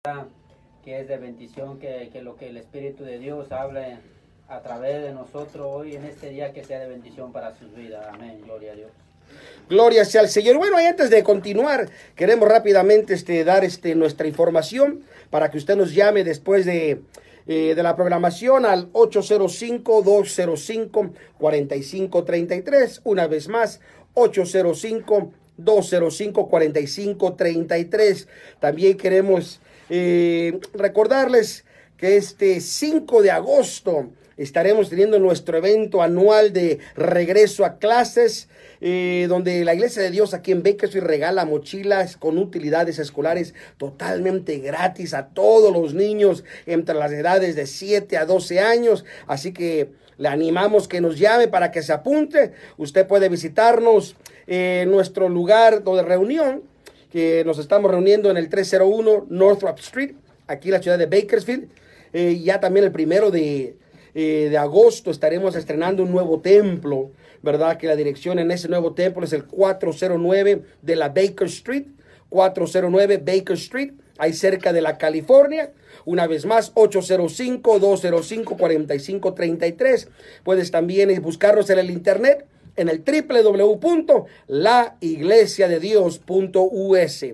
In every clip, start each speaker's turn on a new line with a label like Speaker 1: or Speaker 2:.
Speaker 1: que es de bendición, que lo que el Espíritu de Dios habla a través de nosotros hoy en este día, que sea de bendición para sus vidas. Amén, gloria a Dios.
Speaker 2: Gloria sea al Señor. Bueno, y antes de continuar, queremos rápidamente dar nuestra información para que usted nos llame después de la programación al 805-205-4533. Una vez más, 805-205-4533. También queremos recordarles que este 5 de agosto estaremos teniendo nuestro evento anual de regreso a clases, donde la Iglesia de Dios aquí en Bakersfield regala mochilas con utilidades escolares totalmente gratis a todos los niños entre las edades de 7 a 12 años. Así que le animamos que nos llame para que se apunte. Usted puede visitarnos en nuestro lugar de reunión, que nos estamos reuniendo en el 301 Northrop Street, aquí en la ciudad de Bakersfield. Ya también el 1 de agosto estaremos estrenando un nuevo templo, ¿verdad? Que la dirección en ese nuevo templo es el 409 de la Baker Street, 409 Baker Street, ahí cerca de la California. Una vez más, 805-205-4533. Puedes también buscarnos en el internet, en el www.laiglesiadedios.us.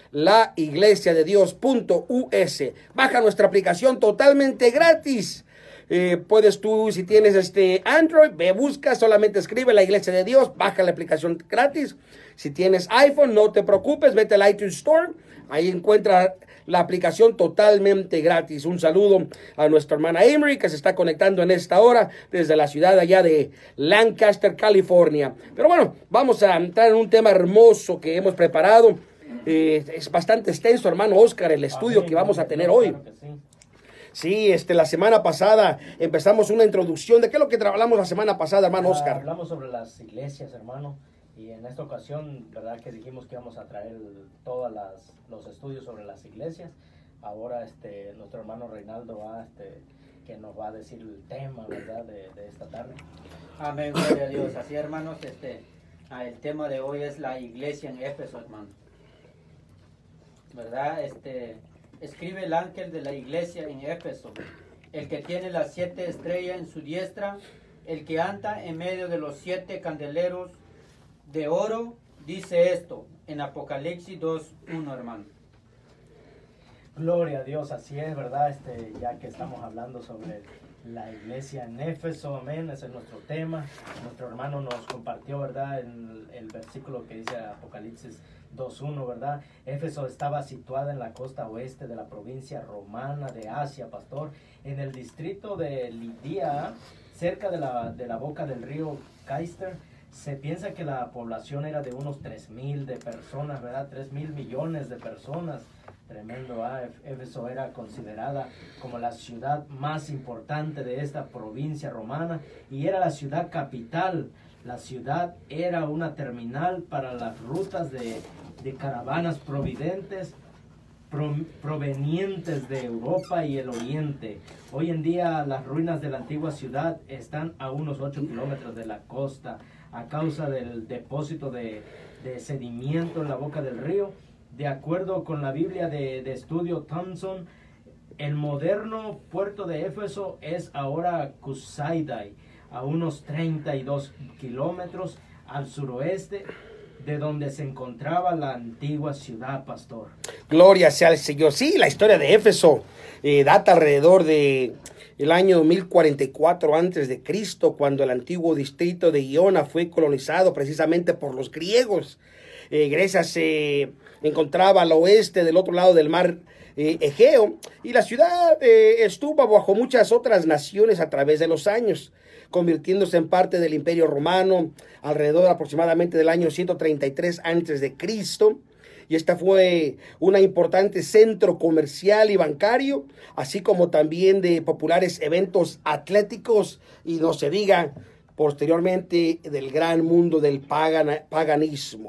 Speaker 2: laiglesiadedios.us. Baja nuestra aplicación totalmente gratis. Puedes tú, si tienes Android, busca, solamente escribe La Iglesia de Dios, baja la aplicación gratis. Si tienes iPhone, no te preocupes, vete al iTunes Store, ahí encuentra la aplicación totalmente gratis. Un saludo a nuestra hermana Emery, que se está conectando en esta hora desde la ciudad allá de Lancaster, California. Pero bueno, vamos a entrar en un tema hermoso que hemos preparado. Es bastante extenso, hermano Oscar, el estudio que vamos a tener hoy. Sí, la semana pasada empezamos una introducción. ¿De qué es lo que hablamos la semana pasada, hermano Oscar?
Speaker 3: Hablamos sobre las iglesias, hermano. Y en esta ocasión, ¿verdad? Que dijimos que íbamos a traer todos los estudios sobre las iglesias. Ahora nuestro hermano Reinaldo que nos va a decir el tema, ¿verdad? De esta tarde.
Speaker 1: Amén, gloria a Dios. Así, hermanos, el tema de hoy es la iglesia en Éfeso, hermano. ¿Verdad? Escribe el ángel de la iglesia en Éfeso, el que tiene las 7 estrellas en su diestra, el que anda en medio de los 7 candeleros de oro, dice esto en Apocalipsis 2:1, hermano.
Speaker 3: Gloria a Dios, así es, ¿verdad? Ya que estamos hablando sobre la iglesia en Éfeso, amén, ese es nuestro tema. Nuestro hermano nos compartió, ¿verdad? El versículo que dice Apocalipsis 2:1, ¿verdad? Éfeso estaba situada en la costa oeste de la provincia romana de Asia, pastor, en el distrito de Lidia, cerca de la boca del río Cayster. Se piensa que la población era de unos 3,000 de personas, ¿verdad? 3,000 millones de personas. Tremendo, Éfeso era considerada como la ciudad más importante de esta provincia romana y era la ciudad capital. La ciudad era una terminal para las rutas de caravanas provenientes de Europa y el Oriente. Hoy en día las ruinas de la antigua ciudad están a unos 8 kilómetros de la costa a causa del depósito de sedimento en la boca del río. De acuerdo con la Biblia de estudio Thompson, el moderno puerto de Éfeso es ahora Kusaidai, a unos 32 kilómetros al suroeste de donde se encontraba la antigua ciudad, pastor.
Speaker 2: Gloria sea al Señor. Sí, la historia de Éfeso data alrededor de el año 1044 antes de Cristo, cuando el antiguo distrito de Iona fue colonizado precisamente por los griegos. Grecia se encontraba al oeste del otro lado del mar Egeo, y la ciudad estuvo bajo muchas otras naciones a través de los años, convirtiéndose en parte del Imperio Romano alrededor aproximadamente del año 133 antes de Cristo. Y esta fue un importante centro comercial y bancario, así como también de populares eventos atléticos, y no se diga posteriormente del gran mundo del paganismo.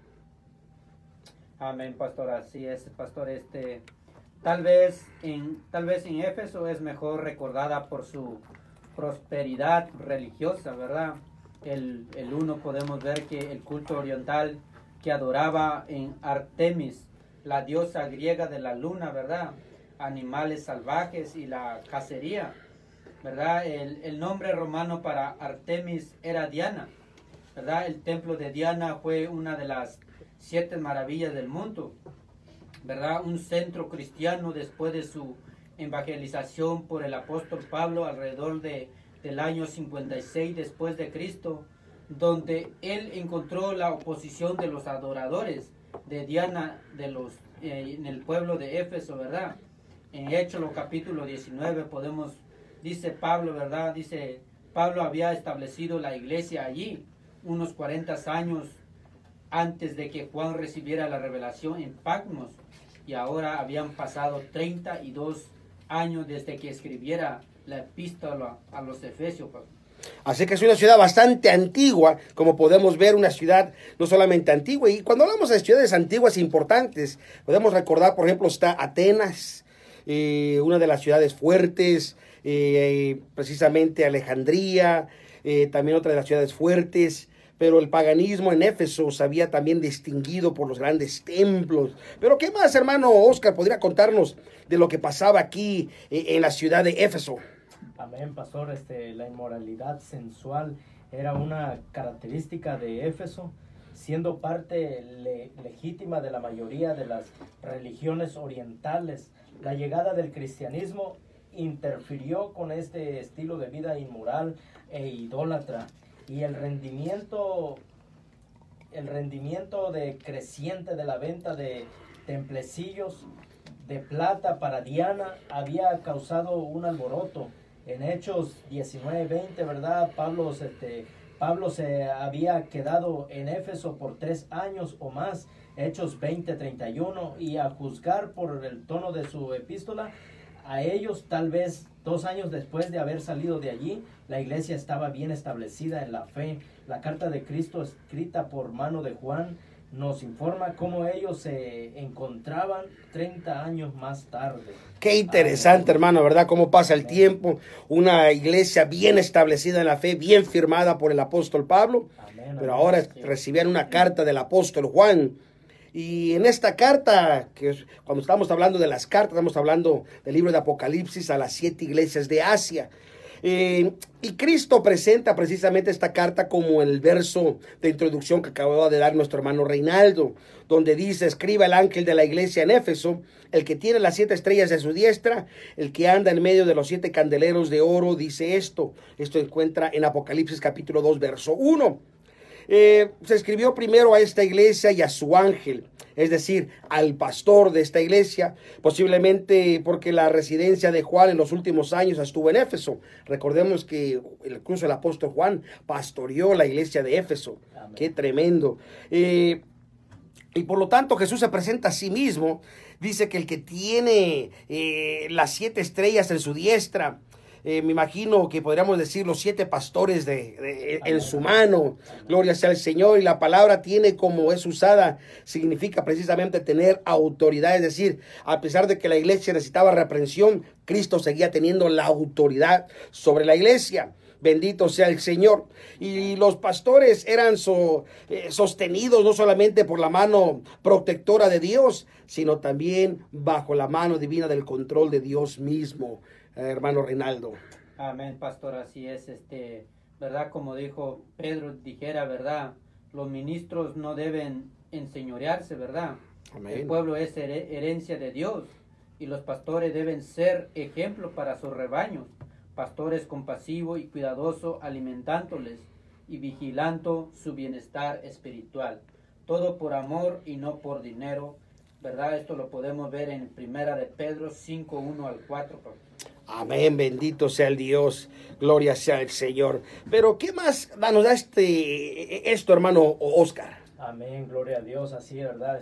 Speaker 1: Amén, pastor, así es, pastor. Tal vez en Éfeso es mejor recordada por su prosperidad religiosa, ¿verdad? El uno podemos ver que el culto oriental que adoraba en Artemis, la diosa griega de la luna, ¿verdad? Animales salvajes y la cacería, ¿verdad? El nombre romano para Artemis era Diana, ¿verdad? El templo de Diana fue una de las 7 maravillas del mundo, ¿verdad? Un centro cristiano después de su evangelización por el apóstol Pablo alrededor del año 56 después de Cristo, donde él encontró la oposición de los adoradores de Diana en el pueblo de Éfeso, ¿verdad? En Hechos capítulo 19 dice Pablo, ¿verdad? Dice, Pablo había establecido la iglesia allí unos 40 años antes de que Juan recibiera la revelación en Patmos, y ahora habían pasado 32 años desde que escribiera la epístola a los Efesios.
Speaker 2: Así que es una ciudad bastante antigua, como podemos ver, una ciudad no solamente antigua. Y cuando hablamos de ciudades antiguas e importantes, podemos recordar, por ejemplo, está Atenas, una de las ciudades fuertes, precisamente Alejandría, también otra de las ciudades fuertes. Pero el paganismo en Éfeso se había también distinguido por los grandes templos. Pero ¿qué más, hermano Oscar, podría contarnos de lo que pasaba aquí en la ciudad de Éfeso?
Speaker 3: Amén, pastor. La inmoralidad sensual era una característica de Éfeso, siendo parte legítima de la mayoría de las religiones orientales. La llegada del cristianismo interfirió con este estilo de vida inmoral e idólatra, y el rendimiento creciente de la venta de templecillos de plata para Diana había causado un alboroto. En Hechos 19:20, ¿verdad? Pablo se había quedado en Éfeso por 3 años o más. Hechos 20:31, y a juzgar por el tono de su epístola, a ellos tal vez 2 años después de haber salido de allí, la iglesia estaba bien establecida en la fe. La carta de Cristo, escrita por mano de Juan, nos informa cómo ellos se encontraban 30 años más tarde.
Speaker 2: Qué interesante, hermano, ¿verdad? Cómo pasa el tiempo. Una iglesia bien establecida en la fe, bien firmada por el apóstol Pablo. Pero ahora recibían una carta del apóstol Juan. Y en esta carta, cuando estamos hablando de las cartas, estamos hablando del libro de Apocalipsis a las 7 iglesias de Asia. Y Cristo presenta precisamente esta carta como el verso de introducción que acababa de dar nuestro hermano Reinaldo, donde dice: escriba el ángel de la iglesia en Éfeso, el que tiene las 7 estrellas de su diestra, el que anda en medio de los 7 candeleros de oro, dice esto. Esto se encuentra en Apocalipsis capítulo 2, verso 1. Se escribió primero a esta iglesia y a su ángel, es decir, al pastor de esta iglesia, posiblemente porque la residencia de Juan en los últimos años estuvo en Éfeso. Recordemos que incluso el apóstol Juan pastoreó la iglesia de Éfeso. Amén. Qué tremendo. Y por lo tanto Jesús se presenta a sí mismo, dice que el que tiene las 7 estrellas en su diestra, me imagino que podríamos decir los 7 pastores en su mano. Gloria sea al Señor. Y la palabra tiene, como es usada, significa precisamente tener autoridad. Es decir, a pesar de que la iglesia necesitaba reprensión, Cristo seguía teniendo la autoridad sobre la iglesia. Bendito sea el Señor. Y los pastores eran sostenidos no solamente por la mano protectora de Dios, sino también bajo la mano divina del control de Dios mismo. Hermano Reinaldo.
Speaker 1: Amén, pastor, así es, verdad, como dijo Pedro, dijera, verdad, los ministros no deben enseñorearse, verdad. Amén. El pueblo es herencia de Dios y los pastores deben ser ejemplo para sus rebaños, pastores compasivos y cuidadosos, alimentándoles y vigilando su bienestar espiritual, todo por amor y no por dinero, verdad. Esto lo podemos ver en Primera de Pedro 5:1-4.
Speaker 2: Amén, bendito sea el Dios, gloria sea el Señor. Pero ¿qué más nos da esto, hermano Oscar?
Speaker 3: Amén, gloria a Dios, así, ¿verdad?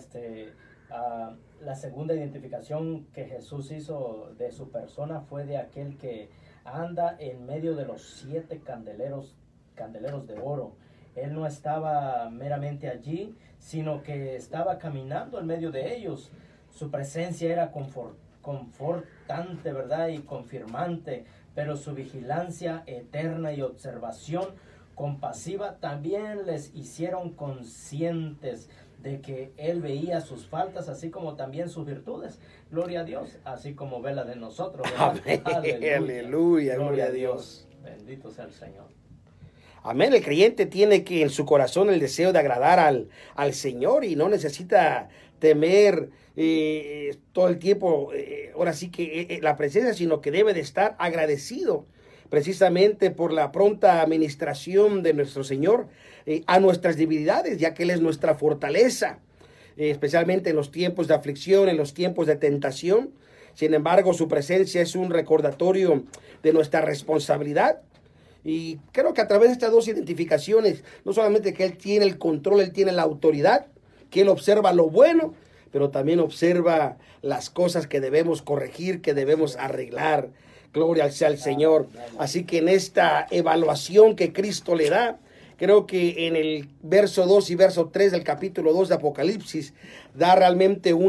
Speaker 3: La segunda identificación que Jesús hizo de su persona fue de aquel que anda en medio de los 7 candeleros de oro. Él no estaba meramente allí, sino que estaba caminando en medio de ellos. Su presencia era confortante, ¿verdad? Y confirmante, pero su vigilancia eterna y observación compasiva también les hicieron conscientes de que él veía sus faltas así como también sus virtudes. Gloria a Dios, así como ve la de nosotros, ¿verdad?
Speaker 2: Amén. Aleluya, gloria a Dios.
Speaker 3: Bendito sea el Señor.
Speaker 2: Amén. El creyente tiene que en su corazón el deseo de agradar al Señor y no necesita temer todo el tiempo, ahora sí que la presencia, sino que debe de estar agradecido precisamente por la pronta administración de nuestro Señor a nuestras debilidades, ya que Él es nuestra fortaleza, especialmente en los tiempos de aflicción, en los tiempos de tentación. Sin embargo, su presencia es un recordatorio de nuestra responsabilidad. Y creo que a través de estas dos identificaciones, no solamente que Él tiene el control, Él tiene la autoridad, que Él observa lo bueno, pero también observa las cosas que debemos corregir, que debemos arreglar. Gloria sea al Señor. Así que en esta evaluación que Cristo le da, creo que en el verso 2 y verso 3 del capítulo 2 de Apocalipsis, da realmente un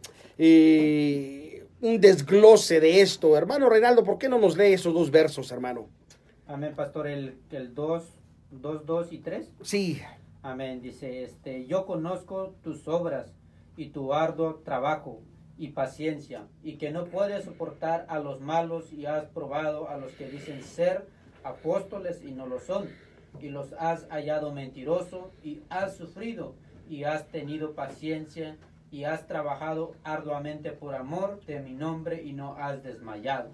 Speaker 2: desglose de esto. Hermano Reinaldo, ¿por qué no nos lee esos dos versos, hermano?
Speaker 1: Amén, pastor, el 2, 2 y 3.
Speaker 2: Sí.
Speaker 1: Amén, dice, yo conozco tus obras y tu arduo trabajo y paciencia, y que no puedes soportar a los malos, y has probado a los que dicen ser apóstoles y no lo son, y los has hallado mentiroso, y has sufrido, y has tenido paciencia, y has trabajado arduamente por amor de mi nombre, y no has desmayado.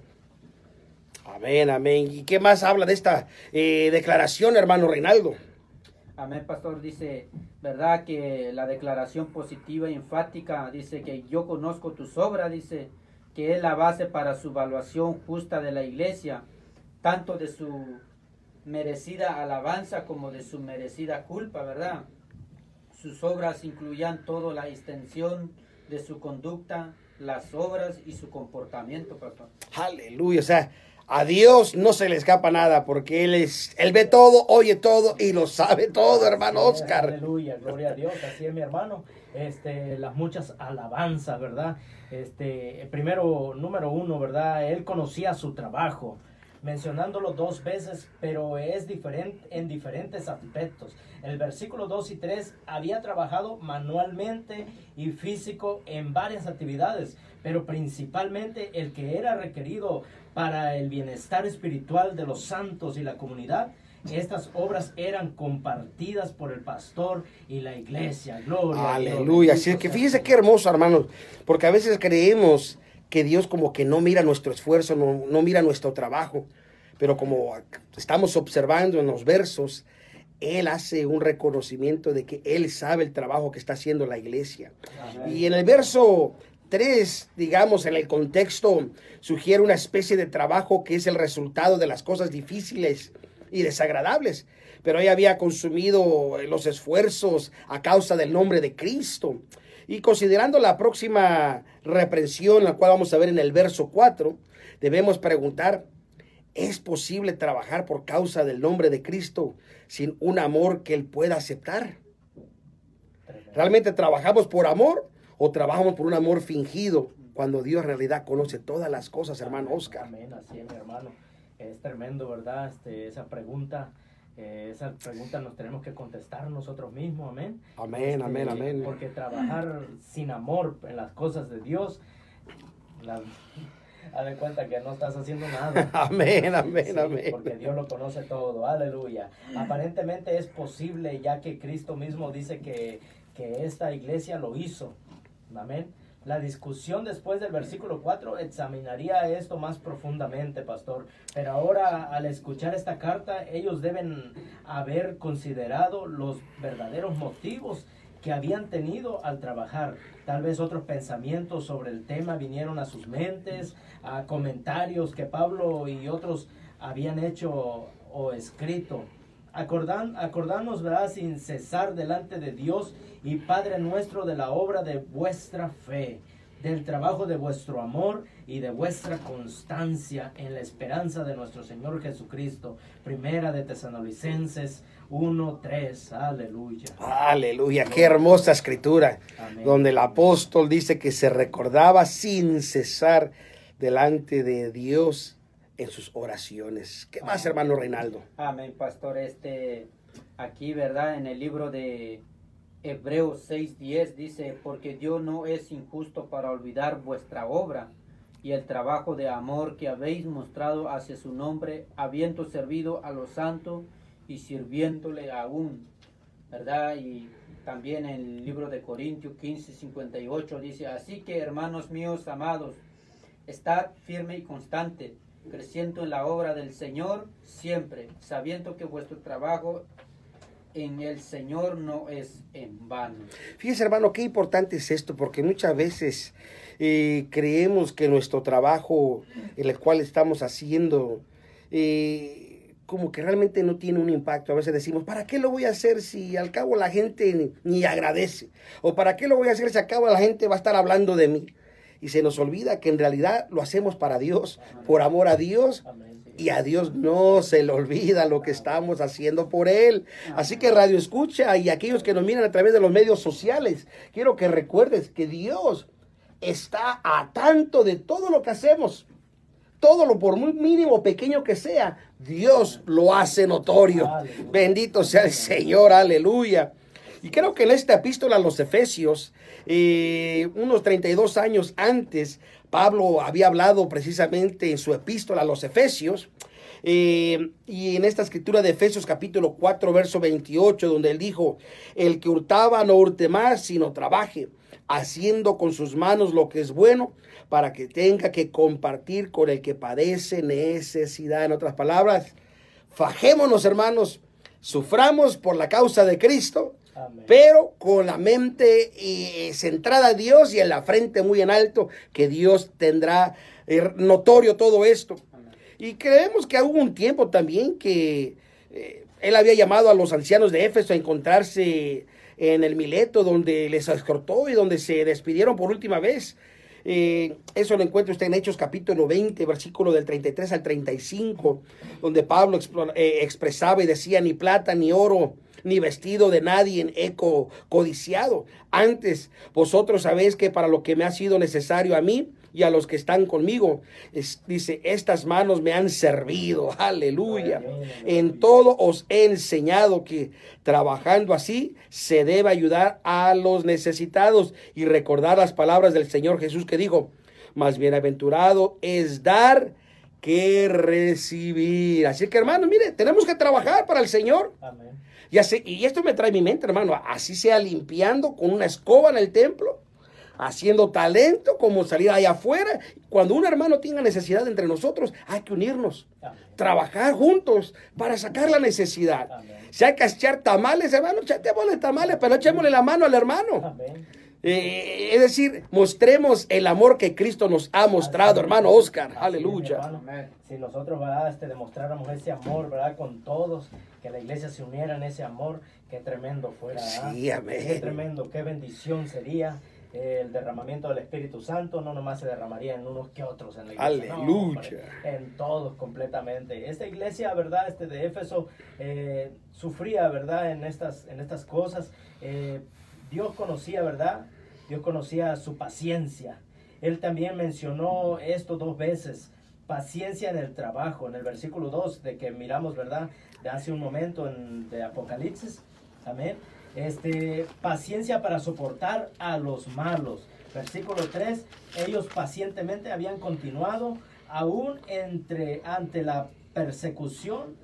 Speaker 2: Amén, amén. ¿Y qué más habla de esta declaración, hermano Reinaldo?
Speaker 1: Amén, pastor. Dice, verdad que la declaración positiva y enfática, dice que yo conozco tus obras, dice que es la base para su evaluación justa de la iglesia, tanto de su merecida alabanza como de su merecida culpa, ¿verdad? Sus obras incluían toda la extensión de su conducta, las obras y su comportamiento, pastor.
Speaker 2: Aleluya, o sea, a Dios no se le escapa nada porque Él ve todo, oye todo y lo sabe todo, hermano Oscar.
Speaker 3: Aleluya, gloria a Dios, así es mi hermano. Las muchas alabanzas, ¿verdad? Primero, número uno, ¿verdad? Él conocía su trabajo, mencionándolo dos veces, pero es diferente en diferentes aspectos. El versículo 2 y 3 había trabajado manualmente y físico en varias actividades, pero principalmente el que era requerido para el bienestar espiritual de los santos y la comunidad. Estas obras eran compartidas por el pastor y la iglesia. Gloria a Dios.
Speaker 2: Aleluya. Así es que fíjese qué hermoso, hermanos, porque a veces creemos que Dios como que no mira nuestro esfuerzo, no mira nuestro trabajo, pero como estamos observando en los versos, Él hace un reconocimiento de que Él sabe el trabajo que está haciendo la iglesia. Amén. Y en el verso 3, digamos, en el contexto, sugiere una especie de trabajo que es el resultado de las cosas difíciles y desagradables, pero ella había consumido los esfuerzos a causa del nombre de Cristo. Y considerando la próxima reprensión, la cual vamos a ver en el verso 4, debemos preguntar, ¿es posible trabajar por causa del nombre de Cristo sin un amor que Él pueda aceptar? ¿Realmente trabajamos por amor o trabajamos por un amor fingido cuando Dios en realidad conoce todas las cosas, hermano Oscar?
Speaker 3: Amén, así es, mi hermano. Es tremendo, ¿verdad? Esa pregunta nos tenemos que contestar nosotros mismos, amén.
Speaker 2: Amén, amén, amén.
Speaker 3: Porque trabajar sin amor en las cosas de Dios, haz de cuenta que no estás haciendo nada.
Speaker 2: Amén, amén,
Speaker 3: sí,
Speaker 2: amén.
Speaker 3: Porque Dios lo conoce todo, aleluya. Aparentemente es posible, ya que Cristo mismo dice que esta iglesia lo hizo, amén. La discusión después del versículo 4 examinaría esto más profundamente, pastor. Pero ahora, al escuchar esta carta, ellos deben haber considerado los verdaderos motivos que habían tenido al trabajar. Tal vez otros pensamientos sobre el tema vinieron a sus mentes, a comentarios que Pablo y otros habían hecho o escrito. Acordarnos, ¿verdad?, sin cesar delante de Dios y Padre nuestro de la obra de vuestra fe, del trabajo de vuestro amor y de vuestra constancia en la esperanza de nuestro Señor Jesucristo. Primera de Tesalonicenses 1:3. Aleluya.
Speaker 2: Aleluya. Qué hermosa escritura.
Speaker 3: Amén.
Speaker 2: Donde el apóstol dice que se recordaba sin cesar delante de Dios en sus oraciones. ¿Qué más, hermano Reinaldo?
Speaker 1: Amén, pastor. Aquí, ¿verdad? En el libro de Hebreos 6:10 dice, porque Dios no es injusto para olvidar vuestra obra y el trabajo de amor que habéis mostrado hacia su nombre, habiendo servido a los santos y sirviéndole aún, ¿verdad? Y también en el libro de Corintios 15:58 dice, así que hermanos míos amados, estad firme y constante, creciendo en la obra del Señor siempre, sabiendo que vuestro trabajo en el Señor no es en vano.
Speaker 2: Fíjese, hermano, qué importante es esto, porque muchas veces creemos que nuestro trabajo, en el cual estamos haciendo, como que realmente no tiene un impacto. A veces decimos, ¿para qué lo voy a hacer si al cabo la gente ni agradece? ¿O para qué lo voy a hacer si al cabo la gente va a estar hablando de mí? Y se nos olvida que en realidad lo hacemos para Dios, por amor a Dios. Y a Dios no se le olvida lo que estamos haciendo por Él. Así que Radio Escucha y aquellos que nos miran a través de los medios sociales, quiero que recuerdes que Dios está a tanto de todo lo que hacemos. Todo lo por muy mínimo o pequeño que sea, Dios lo hace notorio. Aleluya. Bendito sea el Señor, aleluya. Y creo que en esta epístola a los Efesios, unos 32 años antes, Pablo había hablado precisamente en su epístola a los Efesios, y en esta escritura de Efesios capítulo 4, verso 28, donde él dijo, el que hurtaba no hurte más, sino trabaje, haciendo con sus manos lo que es bueno, para que tenga que compartir con el que padece necesidad. En otras palabras, fajémonos, hermanos, suframos por la causa de Cristo, amén, pero con la mente centrada a Dios y en la frente muy en alto, que Dios tendrá notorio todo esto. Amén. Y creemos que hubo un tiempo también que él había llamado a los ancianos de Éfeso a encontrarse en el Mileto, donde les exhortó y donde se despidieron por última vez. Eso lo encuentra usted en Hechos capítulo 20, versículo del 33 al 35, donde Pablo expresaba y decía, ni plata, ni oro, ni vestido de nadie he codiciado. Antes, vosotros sabéis que para lo que me ha sido necesario a mí y a los que están conmigo, dice, estas manos me han servido. Aleluya. En todo os he enseñado que trabajando así se debe ayudar a los necesitados y recordar las palabras del Señor Jesús que dijo, más bienaventurado es dar que recibir. Así que, hermano, mire, tenemos que trabajar para el Señor. Amén. Y esto me trae a mi mente, hermano, así sea limpiando con una escoba en el templo, haciendo talento, como salir allá afuera. Cuando un hermano tenga necesidad entre nosotros, hay que unirnos, amén, trabajar juntos para sacar la necesidad. Amén. Si hay que echar tamales, hermano, echémosle tamales, pero echémosle la mano al hermano. Amén. Es decir, mostremos el amor que Cristo nos ha mostrado, hermano Oscar. Aleluya.
Speaker 3: Hermano, si nosotros, ¿verdad? Demostráramos ese amor, ¿verdad? Con todos, que la iglesia se uniera en ese amor, qué tremendo fuera, ¿verdad?
Speaker 2: Sí, amén.
Speaker 3: Qué tremendo, qué bendición sería el derramamiento del Espíritu Santo. No nomás se derramaría en unos que otros en la iglesia.
Speaker 2: Aleluya.
Speaker 3: No, en todos completamente. Esta iglesia, ¿verdad? De Éfeso sufría, ¿verdad? En estas cosas. Dios conocía, ¿verdad? Dios conocía su paciencia. Él también mencionó esto 2 veces. Paciencia en el trabajo. En el versículo 2 de que miramos, ¿verdad? De hace un momento de Apocalipsis. Amén. Paciencia para soportar a los malos. Versículo 3. Ellos pacientemente habían continuado aún ante la persecución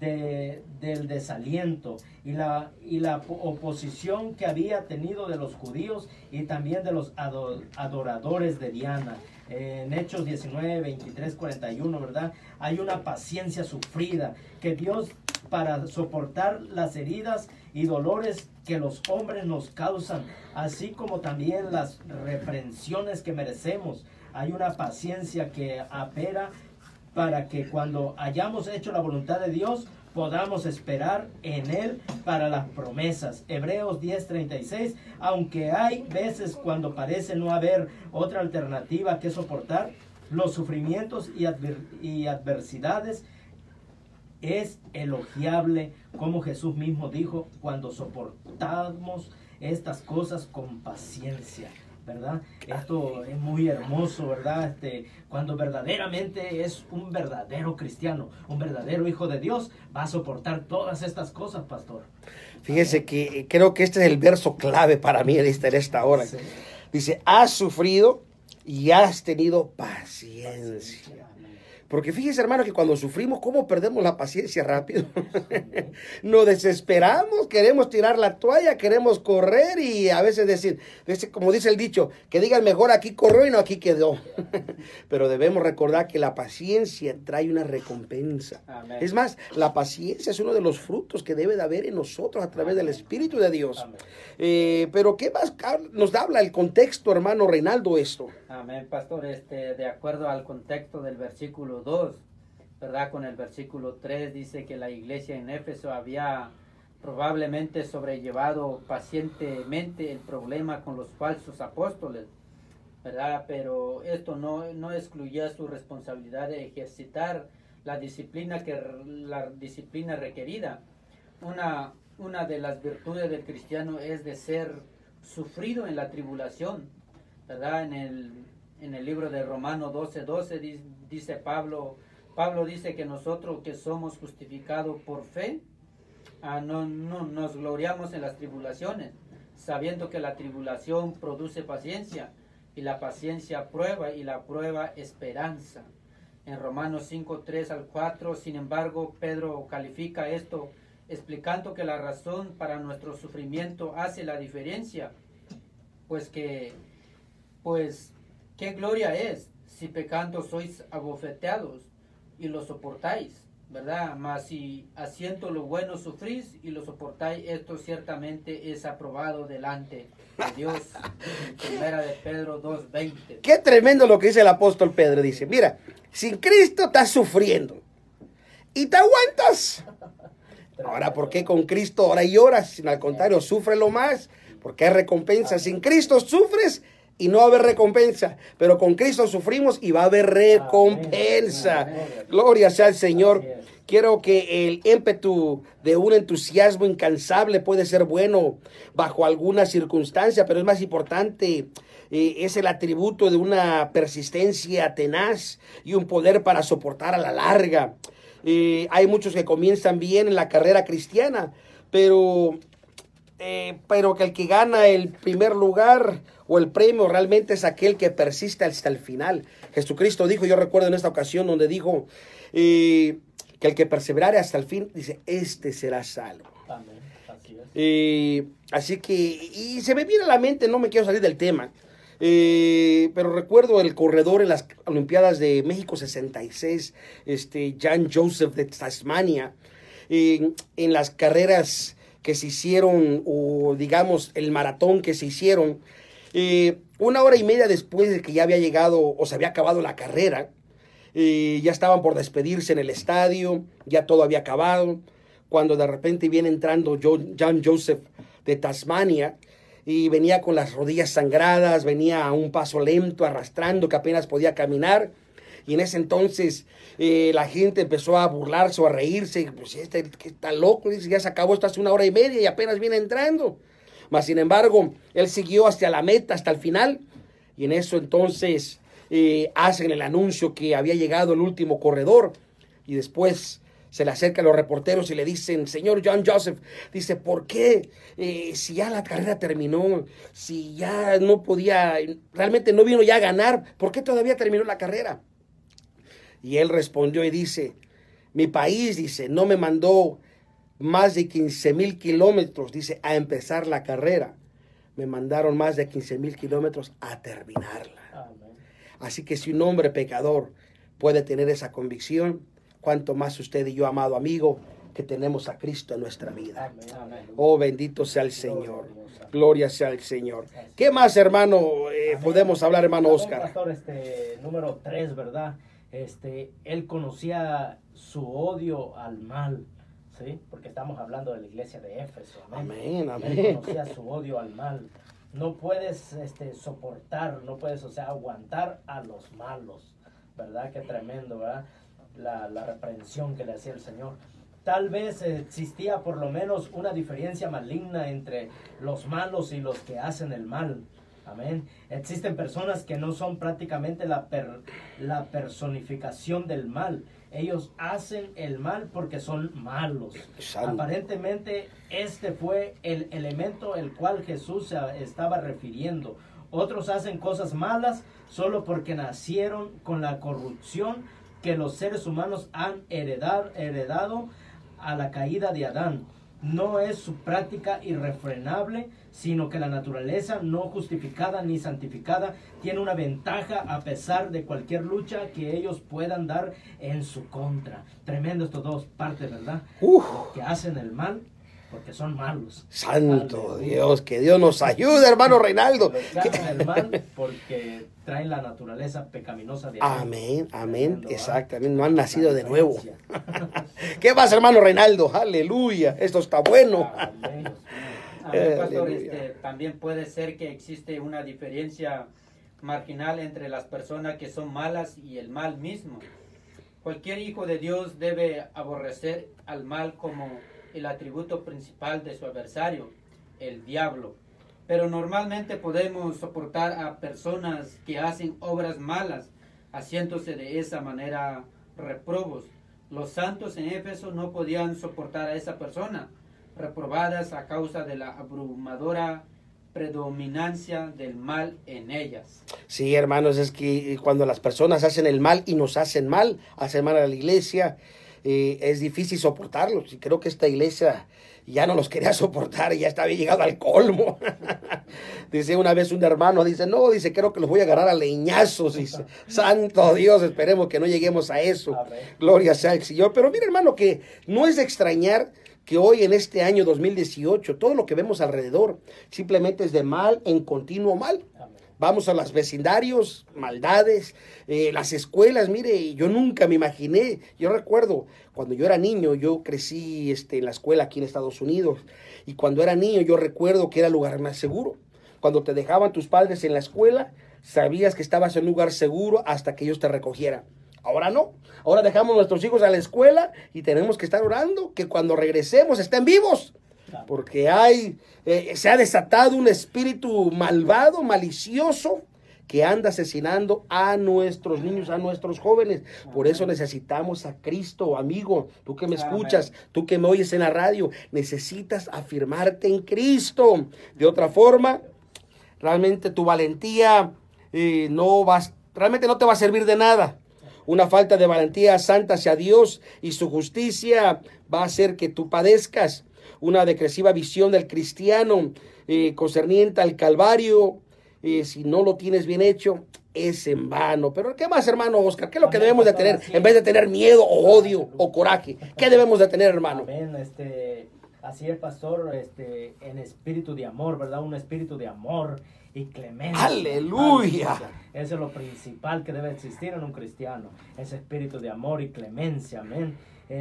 Speaker 3: del desaliento y la oposición que había tenido de los judíos y también de los adoradores de Diana. En Hechos 19, 23, 41, ¿verdad? Hay una paciencia sufrida que Dios, para soportar las heridas y dolores que los hombres nos causan, así como también las reprensiones que merecemos, hay una paciencia que apera para que cuando hayamos hecho la voluntad de Dios, podamos esperar en Él para las promesas. Hebreos 10:36, aunque hay veces cuando parece no haber otra alternativa que soportar los sufrimientos y adversidades, es elogiable, como Jesús mismo dijo, cuando soportamos estas cosas con paciencia. ¿verdad? Esto es muy hermoso, ¿verdad? Cuando verdaderamente es un verdadero cristiano, un verdadero hijo de Dios, va a soportar todas estas cosas, pastor.
Speaker 2: Fíjese que creo que este es el verso clave para mí en esta hora.
Speaker 3: Sí.
Speaker 2: Dice, has sufrido y has tenido paciencia. Porque fíjese, hermano, que cuando sufrimos, ¿cómo perdemos la paciencia rápido? Nos desesperamos, queremos tirar la toalla, queremos correr y a veces decir, como dice el dicho, que digan mejor aquí corrió y no aquí quedó. Pero debemos recordar que la paciencia trae una recompensa.
Speaker 1: Amén.
Speaker 2: Es más, la paciencia es uno de los frutos que debe de haber en nosotros a través del Espíritu de Dios. Pero ¿qué más nos habla el contexto, hermano Reinaldo, esto?
Speaker 1: Amén, pastor. De acuerdo al contexto del versículo 2, ¿verdad? Con el versículo 3 dice que la iglesia en Éfeso había probablemente sobrellevado pacientemente el problema con los falsos apóstoles, ¿verdad? Pero esto no excluía su responsabilidad de ejercitar la disciplina requerida. Una de las virtudes del cristiano es de ser sufrido en la tribulación, ¿verdad? En el libro de Romanos 12:12 dice Pablo dice que nosotros que somos justificados por fe, no nos gloriamos en las tribulaciones, sabiendo que la tribulación produce paciencia, y la paciencia prueba, y la prueba esperanza. En Romanos 5:3-4, sin embargo, Pedro califica esto explicando que la razón para nuestro sufrimiento hace la diferencia, pues qué gloria es si pecando sois abofeteados y lo soportáis, ¿verdad? Mas si haciendo lo bueno sufrís y lo soportáis, esto ciertamente es aprobado delante de Dios. Primera de Pedro 2:20.
Speaker 2: Qué tremendo lo que dice el apóstol Pedro. Dice, mira, sin Cristo estás sufriendo y te aguantas. Ahora, ¿por qué con Cristo ahora lloras? Sino al contrario, sufrelo más, porque hay recompensa. Sin Cristo sufres y no va a haber recompensa, pero con Cristo sufrimos y va a haber recompensa. Gloria sea al Señor. Quiero que el ímpetu de un entusiasmo incansable puede ser bueno bajo alguna circunstancia, pero es más importante, es el atributo de una persistencia tenaz y un poder para soportar a la larga. Hay muchos que comienzan bien en la carrera cristiana, pero que el que gana el primer lugar o el premio realmente es aquel que persiste hasta el final. Jesucristo dijo, yo recuerdo en esta ocasión donde dijo que el que perseverare hasta el fin, dice, este será salvo.
Speaker 3: Amén. Así es.
Speaker 2: Así que, y se me viene a la mente, no me quiero salir del tema, pero recuerdo el corredor en las Olimpiadas de México 66, Jan Joseph de Tasmania, en las carreras que se hicieron, o digamos el maratón que se hicieron, 1 hora y media después de que ya había llegado o se había acabado la carrera, ya estaban por despedirse en el estadio, ya todo había acabado, cuando de repente viene entrando Jan Joseph de Tasmania, y venía con las rodillas sangradas, venía a un paso lento, arrastrando, que apenas podía caminar. Y en ese entonces la gente empezó a burlarse o a reírse. Pues que está loco, dice, ya se acabó esto hace 1 hora y media y apenas viene entrando. Mas sin embargo, él siguió hasta la meta, hasta el final. Y en eso entonces hacen el anuncio que había llegado el último corredor. Y después se le acercan los reporteros y le dicen, señor Jan Joseph, dice, ¿por qué? Si ya la carrera terminó, si ya no podía, realmente no vino ya a ganar, ¿por qué todavía terminó la carrera? Y él respondió y dice, mi país, dice, no me mandó más de 15,000 kilómetros, dice, a empezar la carrera. Me mandaron más de 15,000 kilómetros a terminarla. Amén. Así que si un hombre pecador puede tener esa convicción, cuánto más usted y yo, amado amigo, que tenemos a Cristo en nuestra vida.
Speaker 3: Amén, amén.
Speaker 2: Oh, bendito sea el Señor. Gloria sea el Señor. ¿Qué más, hermano, podemos hablar, hermano Oscar?
Speaker 3: Pastor, número 3, ¿verdad? Él conocía su odio al mal, ¿sí? Porque estamos hablando de la iglesia de Éfeso.
Speaker 2: Amén, amén.
Speaker 3: Él conocía su odio al mal. No puedes soportar, no puedes, aguantar a los malos, ¿verdad? Qué tremendo, ¿verdad? La reprensión que le hacía el Señor. Tal vez existía por lo menos una diferencia maligna entre los malos y los que hacen el mal. Amén. Existen personas que no son prácticamente la personificación del mal. Ellos hacen el mal porque son malos.
Speaker 2: Santo.
Speaker 3: Aparentemente este fue el elemento al cual Jesús se estaba refiriendo. Otros hacen cosas malas solo porque nacieron con la corrupción que los seres humanos han heredado a la caída de Adán. No es su práctica irrefrenable, sino que la naturaleza no justificada ni santificada tiene una ventaja a pesar de cualquier lucha que ellos puedan dar en su contra. Tremendo estos dos partes, ¿verdad? Que hacen el mal porque son malos.
Speaker 2: Santo
Speaker 3: Aleluya.
Speaker 2: Dios, que Dios nos ayude, hermano Reinaldo.
Speaker 3: Los que hacen el mal porque traen la naturaleza pecaminosa de Adán.
Speaker 2: Amén, amén,
Speaker 3: Tremendo, ¿verdad?
Speaker 2: exactamente, no han nacido de nuevo.
Speaker 3: Diferencia.
Speaker 2: ¿Qué más, hermano Reinaldo? Aleluya, esto está bueno.
Speaker 3: Amén.
Speaker 1: Amén, pastor.
Speaker 2: Aleluya.
Speaker 1: También puede ser que existe una diferencia marginal entre las personas que son malas y el mal mismo. Cualquier hijo de Dios debe aborrecer al mal como el atributo principal de su adversario, el diablo. Pero normalmente podemos soportar a personas que hacen obras malas, haciéndose de esa manera reprobos. Los santos en Éfeso no podían soportar a esa persona, reprobadas a causa de la abrumadora predominancia del mal en ellas.
Speaker 2: Sí, hermanos, es que cuando las personas hacen el mal y nos hacen mal a la iglesia, es difícil soportarlos. Y creo que esta iglesia ya no los quería soportar, ya estaba llegado al colmo. Dice una vez un hermano, dice, no, dice, creo que los voy a agarrar a leñazos. Dice, santo Dios, esperemos que no lleguemos a eso.
Speaker 3: Amén.
Speaker 2: Gloria sea al Señor. Pero mira, hermano, que no es de extrañar que hoy en este año 2018, todo lo que vemos alrededor simplemente es de mal en continuo mal.
Speaker 3: Amén.
Speaker 2: Vamos a los vecindarios, maldades, las escuelas. Mire, yo nunca me imaginé, yo recuerdo cuando yo era niño, yo crecí en la escuela aquí en Estados Unidos, y cuando era niño yo recuerdo que era el lugar más seguro. Cuando te dejaban tus padres en la escuela, sabías que estabas en un lugar seguro hasta que ellos te recogieran. Ahora no, ahora dejamos a nuestros hijos a la escuela y tenemos que estar orando que cuando regresemos estén vivos. Porque se ha desatado un espíritu malvado, malicioso, que anda asesinando a nuestros niños, a nuestros jóvenes. Por eso necesitamos a Cristo, amigo. Tú que me escuchas, tú que me oyes en la radio, necesitas afirmarte en Cristo. De otra forma, realmente tu valentía realmente no te va a servir de nada. Una falta de valentía santa hacia Dios y su justicia va a hacer que tú padezcas. Una decresiva visión del cristiano concerniente al Calvario, si no lo tienes bien hecho, es en vano. Pero ¿qué más, hermano Oscar? ¿Qué es lo que debemos de tener en vez de tener miedo o odio o coraje? ¿Qué debemos de tener, hermano?
Speaker 3: Amén. Así el pastor, en espíritu de amor, ¿verdad? Un espíritu de amor y clemencia.
Speaker 2: ¡Aleluya!
Speaker 3: Eso es lo principal que debe existir en un cristiano, ese espíritu de amor y clemencia. Amén.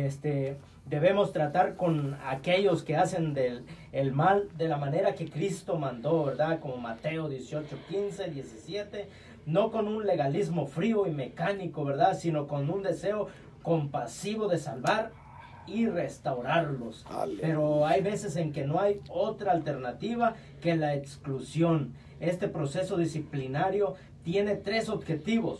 Speaker 3: Debemos tratar con aquellos que hacen el mal de la manera que Cristo mandó, ¿verdad? Como Mateo 18, 15, 17, no con un legalismo frío y mecánico, ¿verdad? Sino con un deseo compasivo de salvar y restaurarlos.
Speaker 2: Aleluya.
Speaker 3: Pero hay veces en que no hay otra alternativa que la exclusión. Este proceso disciplinario tiene tres objetivos.